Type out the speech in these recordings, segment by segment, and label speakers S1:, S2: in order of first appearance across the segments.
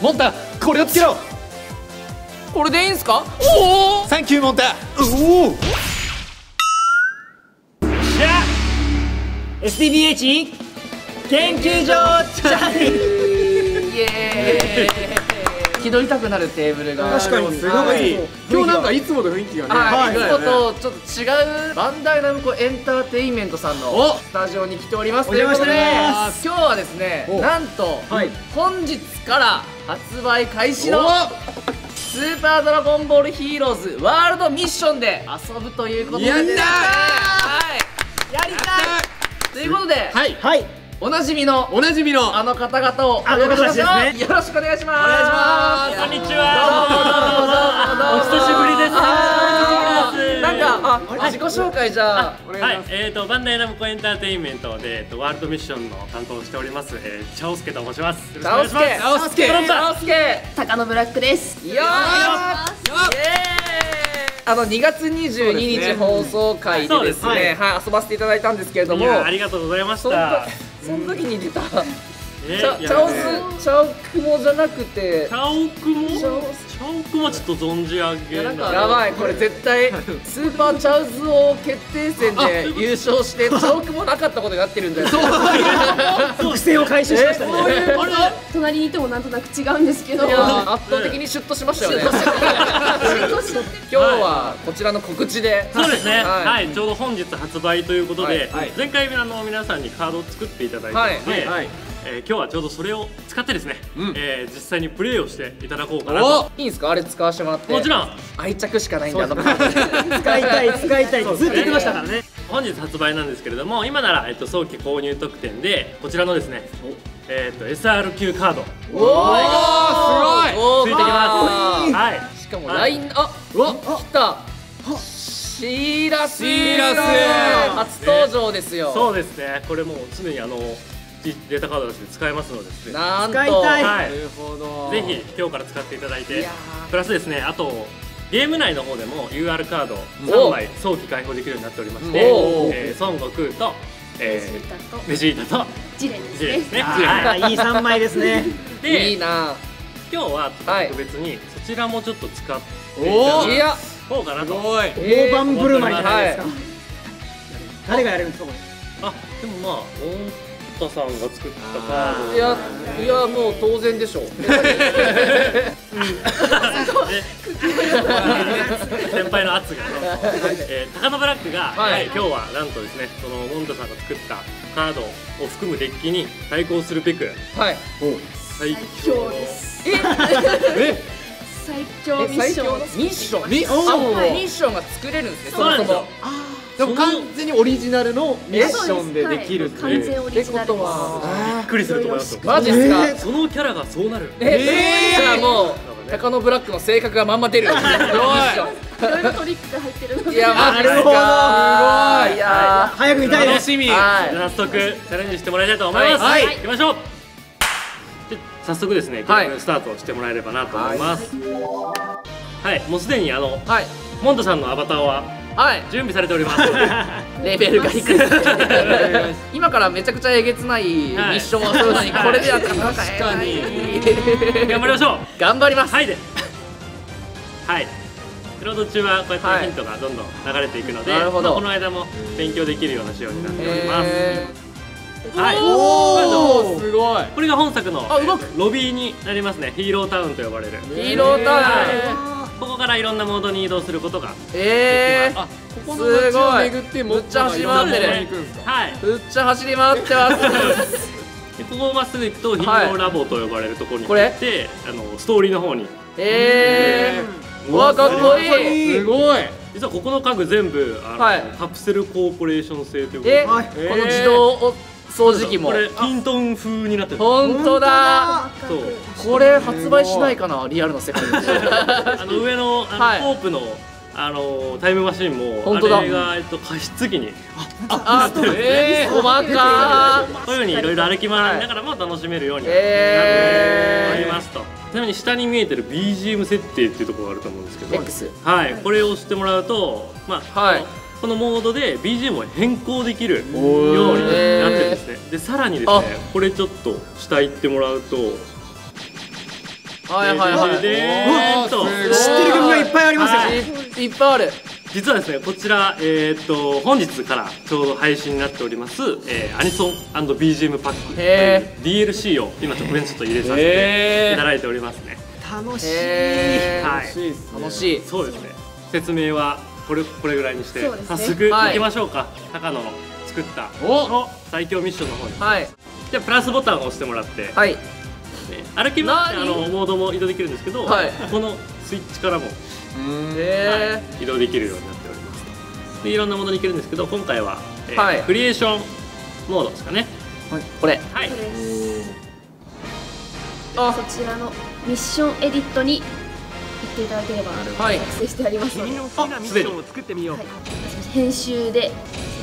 S1: モンタ、これをつけろ。
S2: これでいいんすか？おお、
S1: サンキューモンタ。おお。
S3: じゃあ SDBH 研究所チャレンジ。
S2: イエーイ。気取りたくなるテーブルが
S1: 確かにすごい。今日なんかいつもの雰囲気がね。
S2: はい、いつもとちょっと違うバンダイナムコエンターテインメントさんのスタジオに来ております。ということで今日はですね、なんと本日から発売開始のスーパードラゴンボールヒーローズワールドミッションで遊ぶということでですね、はい、やりたいということで、はい、おなじみのあの方々をお呼びしましょう。よろしくお願いします。お願いします。
S3: こんにちは。お久しぶりです。
S2: なんか自己紹介じゃあお願いします。
S3: バンダイナムコエンターテインメントでワールドミッションの担当をしておりますチャオスケと申します。
S2: チャオスケ、
S4: 高野ブラックです。
S2: よー2月22日放送回でですね、はい、遊ばせていただいたんですけれども、
S3: ありがとうございました。
S2: その時に出たチャオクモじゃなくて
S3: チャオクモちょっと存じ上げない。
S2: やばい、これ絶対スーパーチャウズ王決定戦で優勝してチャオクモなかったことになってるんだよ。
S3: 不正を回収しましたね。
S4: 隣にいてもなんとなく違うんですけど、
S2: 圧倒的にシュッとしましたよね。今日はこちらの告知で。
S3: そうですね、はい、ちょうど本日発売ということで、前回皆さんにカードを作っていただいたので、今日はちょうどそれを使ってですね、実際にプレイをしていただこうかなと。
S2: いいんですか、あれ使わせてもらって。
S3: もちろん
S2: 愛着しかないんだ。
S5: 使いたいずっと言ってましたからね。
S3: 本日発売なんですけれども、今なら早期購入特典でこちらのですねSRQ カード、
S2: おお、
S3: ついてきます。はい、
S2: しかもライン、来たシーラス初登場ですよ。
S3: そうですね、これもう常にデータカードとして使えますのでですね、
S2: なんと
S3: ぜひ今日から使っていただいて、プラスですね、あとゲーム内の方でも UR カード3枚早期開放できるようになっておりまして、孫悟空とベジータと
S4: ジレですね。
S5: いい3枚ですね。
S2: いいな。
S3: 今日は特別にそちらもちょっと使っていただこうかなと。
S5: 大盤振る舞いじゃないですか。誰がやるんですかこれ。
S3: でもモンタさんが作ったカード。
S2: いやもう当然でしょう。
S3: 先輩の圧が高野ブラックが今日はなんとですね、そのモンタさんが作ったカードを含むデッキに対抗するべく最強です。
S4: 最強ミッション。
S2: ミッションが作れるんですね。そもそも。
S1: でも完全にオリジナルのミッションでできるって
S4: 完全オリジナルです。
S3: びっくりすると思いますよ。
S2: マジですか。
S3: そのキャラがそうなる。
S2: じゃあもう高野ブラックの性格がまんま出る。いろい
S4: ろトリックが入ってるので。
S2: いやマジですか。いや
S5: 早く見たい。
S1: 楽しみ。
S3: 早速チャレンジしてもらいたいと思います。行きましょう。早速ですね、ゲームスタートしてもらえればなと思います。はい、もうすでにモンタさんのアバターは準備されております。
S2: レベルが低い。今からめちゃくちゃえげつないミッションをするのにこれでやったら確かに
S3: 頑張りましょう。
S2: 頑張ります。
S3: はい、ロード中はこうやってヒントがどんどん流れていくので、この間も勉強できるような仕様になっております。はい、
S2: おお、すごい。
S3: これが本作のロビーになりますね。ヒーロータウンと呼ばれる。
S2: ヒーロータウン。
S3: ここからいろんなモードに移動することが
S2: できます。ここの街を巡ってむっちゃ走り回ってる。はい。むっちゃ走り回ってます。
S3: でここまっすぐ行くとヒーローラボと呼ばれるところに行ってストーリーの方に。
S2: うわかっこいい。すごい。
S3: 実はここの家具全部カプセルコーポレーション製ということで、
S2: この自動掃除機も
S3: これキントン風になってる。
S2: 本当だ。これ発売しないかな、リアルの世界で。
S3: 上のコープのタイムマシンもあれが加湿器に
S2: 細か
S3: こういうふうにいろいろ歩き回りながらも楽しめるようになっておりますと。ちなみに下に見えてる BGM 設定っていうところがあると思うんですけど、はい、これを押してもらうとこのモードで BGM を変更できるようになってるんですね。でさらにですね、これちょっと下行ってもらうと
S2: はいはいはい。
S3: 知ってる
S5: 曲がいっぱいありますよ。
S2: いっぱいある。
S3: 実はですね、こちら本日からちょうど配信になっておりますアニソン&BGM パック DLC を今特別ちょっと入れさせていただいておりますね。
S5: 楽しい。
S3: はい、
S2: 楽しい。
S3: そうですね。説明はこれぐらいにして早速いきましょうか。高野の作った最強ミッションの方に。はい。じゃあプラスボタンを押してもらって。はい。歩き回ってモードも移動できるんですけど、このスイッチからも移動できるようになっております。でいろんなモードに行けるんですけど、今回はクリエーションモードですかね。
S2: これ。
S3: はい。
S4: そちらのミッションエディットに行っていただければ作成してありますので。
S3: すでに
S5: 作ってみよう。
S4: 編集で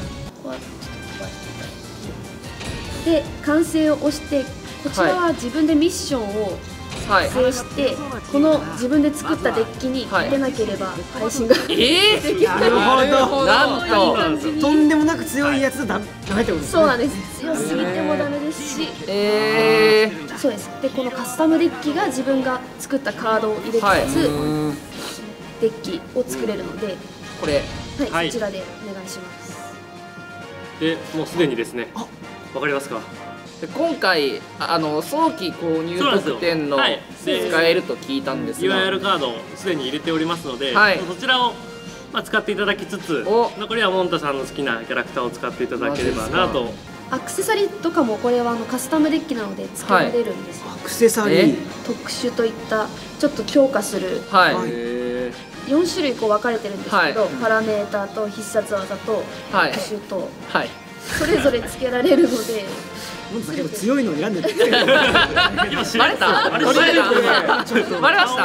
S4: 完成を押して、こちらは自分でミッションを作成して、この自分で作ったデッキに入れなければ配信ができない。
S5: なるほど。
S2: なん
S5: ととんでもなく強いやつだダメってことですね。
S4: そうなんです。強すぎてもダメですし、そうです。でこのカスタムデッキが自分が作ったカードを入れつつデッキを作れるので、
S2: これ
S4: はい、こちらでお願いします。
S3: でもうすでにですね、わかりますか？
S2: で今回早期購入特典の使えると聞いたんですが、
S3: URL カードをすでに入れておりますので、そちらを使っていただきつつ、残りはモンタさんの好きなキャラクターを使っていただければなと。
S4: アクセサリーとかもこれはカスタムデッキなのでつけられるんですよ。
S5: アクセサリー
S4: 特殊といったちょっと強化する4種類分かれてるんですけど、パラメーターと必殺技と特殊とそれぞれつけられるので、
S5: 結構強いのを選んでる。
S3: 今知られた？
S2: バレました？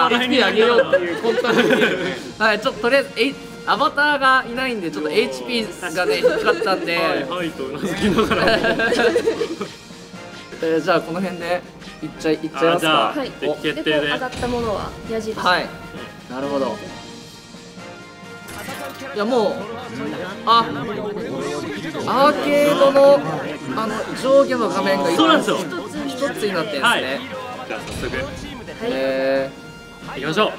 S2: HP 上げようっていう本当に。はい、ちょっととりあえずアバターがいないんでちょっと HP がね低かったんで、
S3: はいとうなずきながら。
S2: じゃあこの辺でいっちゃいますか。
S4: はい。決定で上がったものは矢印。
S2: はい。なるほど。いやもうアーケードの上下の画面が一つになってるんですね。
S3: じゃあ早速行きましょう。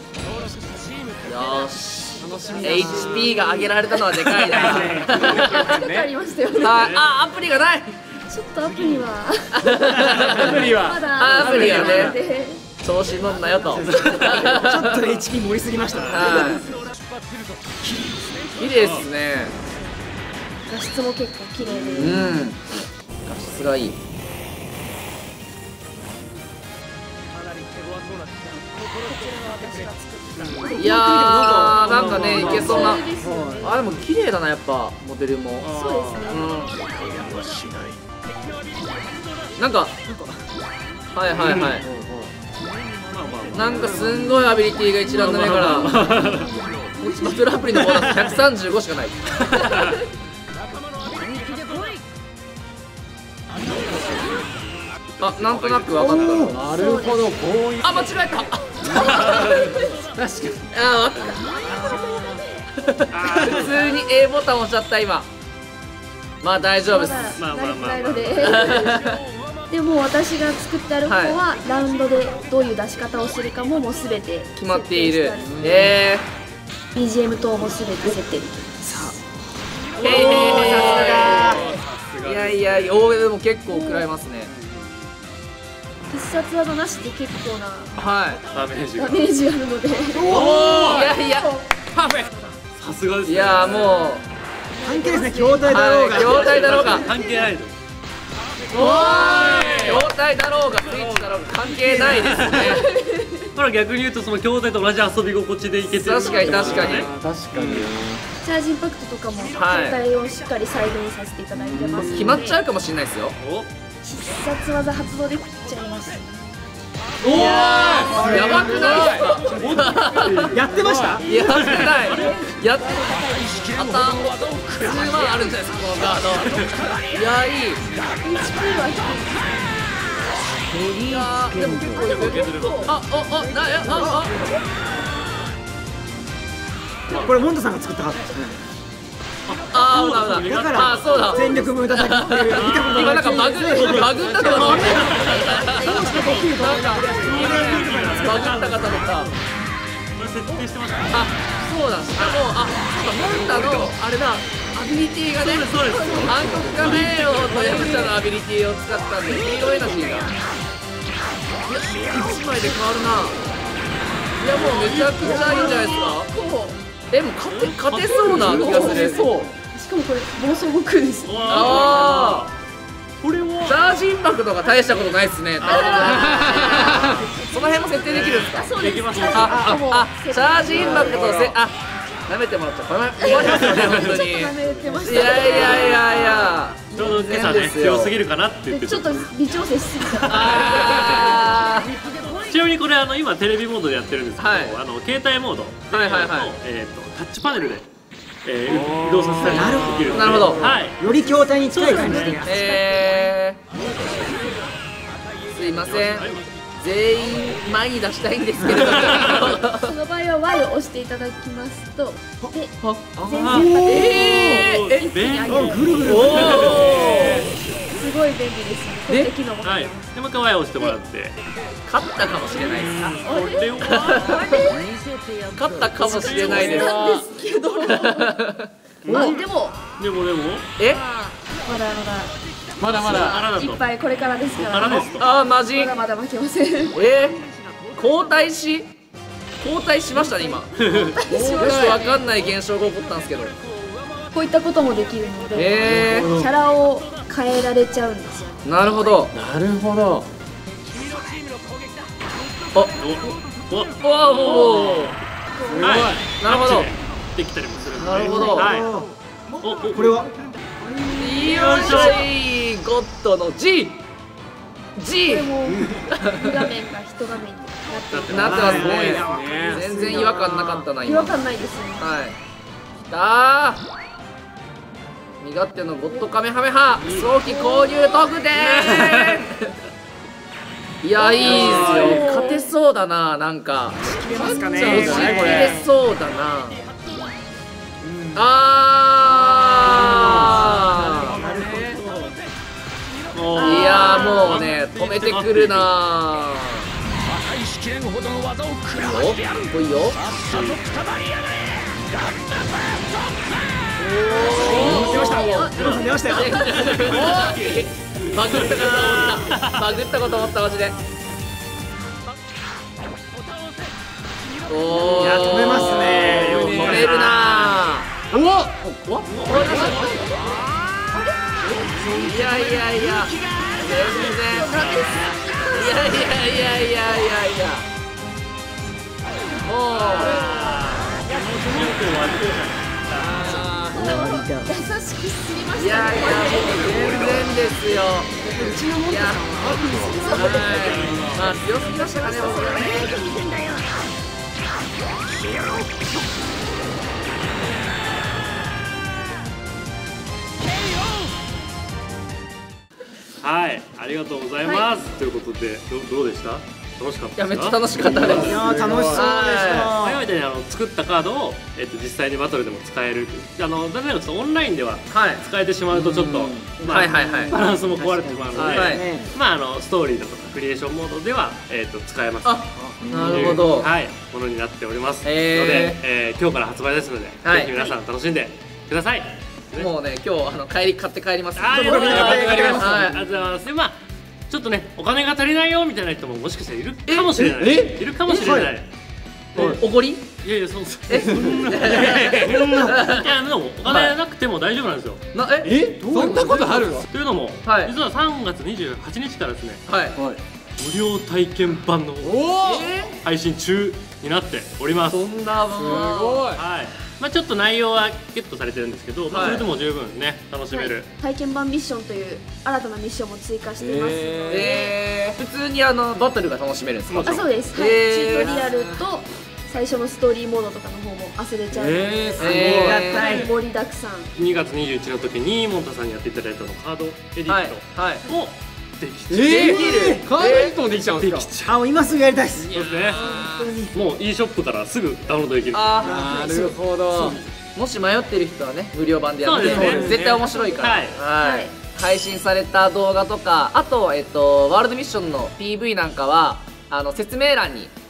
S2: よし。HP が上げられたのはでかいな。
S4: ありましたよね。
S2: アプリがない。
S4: ちょっとアプリは
S2: アプリはね、調子乗んなよと。ちょっと
S5: HP 盛りすぎましたね。
S2: 綺麗ですね。
S4: 画質も結構綺麗で、
S2: 画質がいい。いやーなんかねいけそうな。でも綺麗だなやっぱモデルも。
S4: そうですね。
S2: なんかはいはいはい。なんかすんごいアビリティが一覧の目からバトルアプリのボーナス135しかない。なんとなく分かった。
S1: なるほど、こういう。
S2: 間違えた。確かに。普通に A ボタン押しちゃった今。まあ大丈夫です。
S4: でも私が作ってある方はラウンドでどういう出し方をするかももうすべて
S2: 決まっている。
S4: BGM 等もすべて設定できます。
S2: いやいや、大江でも結構食らいますね。
S4: 必殺技なしで結構な
S3: ダメー
S4: ジあるので。
S2: いやいや、
S3: さすがですね。
S2: いやもう
S5: 関係ですね。筐体だろうが
S2: 筐体だろうが
S3: 関係ないです。
S2: 筐体だろうがスイッチだろうが関係ないですね。
S3: 逆に言うとその筐体と同じ遊び心地でいけてる。
S2: 確かに確かに。
S4: チャージインパクトとかも筐体をしっかり再現させていただいてます。
S2: 決まっちゃうかもしれないですよ。
S4: 必殺技発動できちゃいます。
S2: やばくない？
S5: やってました？
S2: やってない。やって普通はあるんじゃないですかこのガード。いやいい。
S4: HP は
S2: いやでも結構
S5: これモンタさんが作ったカードですね。
S2: だから
S5: そうだ全力無駄だっていう
S2: 今なんかバグったと思って。
S3: 設定してました。
S2: あ、そうだ。もうモンタのあれだ、アビリティがね、
S3: そうです。
S2: 暗黒仮面王とヤムチャのアビリティを使ったんで、ヒーローエナジーがいや1枚で変わるな。いや、もうめちゃくちゃいいんじゃないですか。もう勝てそうな気がする。そう。
S4: しかもこれ暴走悟空です。
S2: ああ、
S3: これは
S2: チャージインパクトが大したことないっすね。その辺も設定できるんですか。
S4: そうです。
S3: できます。
S2: チャージインパクト舐めてもらっちゃう。困りますよね、本当に。
S4: ちょっと舐めてました。
S2: いや。
S3: ちょうど今朝ね、強すぎるかなって言って
S4: ちょっと微調整しすぎた。
S3: ちなみにこれ今テレビモードでやってるんですけど、携帯モードタッチパネルで移動させたりできるので、
S2: なるほど。
S5: より筐体に近い感じで。
S2: すいません、全員前に出したいんですけれども、
S4: その場合は Y を押していただきますと、で全然
S3: 便利。
S5: ぐるぐる。
S4: すごい便利です。こういった機能も入ってます。
S3: でもう一回 Y を押してもらって、
S2: 勝ったかもしれないです。
S3: これは
S2: 勝ったかもしれないです。
S4: なんですけど。でも
S1: まだ
S4: いっぱいこれからですから。
S2: マジ。
S4: まだ負けません。
S2: 交代しましたね今。よくわかんない現象が起こったんですけど。
S4: こういったこともできるので、キャラを変えられちゃうんですよ。
S2: なるほど。
S1: なるほど。
S2: なるほど。
S3: できたりもするので。
S2: なるほど。
S5: これは
S2: よいしょい、ゴッドの G。
S4: これも画面が人画面に
S2: なってますね。全然違和感なかったな今。
S4: 違和感ないですね。
S2: きたー。身勝手のゴッドカメハメハ早期購入特典。いや、いいですよ。勝てそうだな。なんか
S5: 切れますかね。
S2: 押し切れそうだな。いや、もうね、止めてくるな。来いよ。
S5: 出ましたよ。
S2: バグったこと思ったマジで。
S5: 止めますね。
S2: 止めるな。いや全然。もう
S4: 優しくすぎましたね。
S2: いや全然ですよ。
S4: うちのモンタさん
S2: は強すぎましたかね。
S3: はい、ありがとうございます。ということでどうでした？楽しかったですか？
S2: いや、めっちゃ楽しかったです。
S5: いや、楽しそうでした。
S3: 前みたいに作ったカードを実際にバトルでも使える。残念ながらオンラインでは使えてしまうとちょっとバランスも壊れてしまうので、ストーリーだとかクリエーションモードでは使えます。
S2: なるほど。
S3: ものになっておりますので、今日から発売ですので、ぜひ皆さん楽しんでください。
S2: もうね、今日買って帰ります。
S3: ありがとうございます。で、ちょっとね、お金が足りないよみたいな人ももしかしたらいるかもしれない。いるかもしれない。
S2: おごり？
S3: いや、そうです。いや、でもお金なくても大丈夫なんですよ。
S1: そんなことあるの？
S3: というのも、実は3月28日からですね、無料体験版の配信中になっております。
S2: そんなすごい。
S3: ちょっと内容はゲットされてるんですけど、それでも十分ね楽しめる
S4: 体験版ミッションという新たなミッションも追加しています。
S2: 普通にバトルが楽しめるんですか？
S4: そうです。チュートリアルと最初のストーリーモードとかの方も遊べちゃうので、
S5: すごい
S4: 盛りだくさん。
S3: 2月21日の時にモンタさんにやっていただいたのカードエディットもできちゃう。
S2: できる。
S1: カードエディットもできちゃうんですか？
S5: 今すぐやりたいです。
S3: そうですね。もう e ショップからすぐダウンロードできる。
S2: なるほど。もし迷ってる人はね、無料版でやって絶対面白いから。配信された動画とか、あとワールドミッションの PV なんかは説明欄に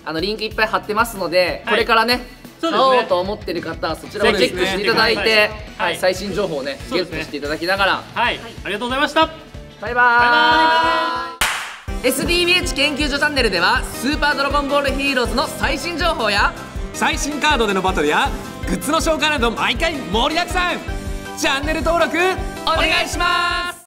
S2: リンクいっぱい貼ってますので、これからね買おうと思ってる方はそちらをチェックしていただいて、最新情報をねゲットしていただきながら、
S3: ありがとうございました。
S2: バイバーイ。 SDBH 研究所チャンネルではスーパードラゴンボールヒーローズの最新情報や
S6: 最新カードでのバトルやグッズの紹介など毎回盛りだくさん。チャンネル登録お願いします。